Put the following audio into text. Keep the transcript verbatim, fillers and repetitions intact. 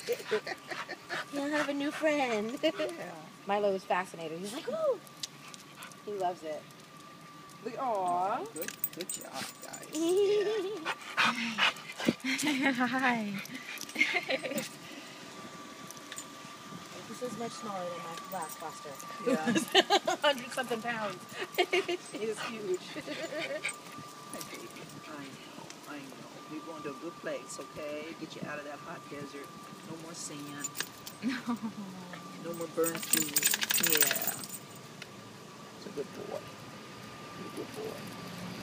Yeah, I have a new friend. Yeah. Milo is fascinated. He's like, ooh. He loves it. Look, aw. Oh, good, good job, guys. Yeah. Hi. This is much smaller than my last foster. Yeah. Hundred something pounds. She is huge. Hi, baby. I know, I know. We're going to a good place, okay? Get you out of that hot desert. No more sand. No. No more burn food. Yeah. It's a good boy. You're a good boy.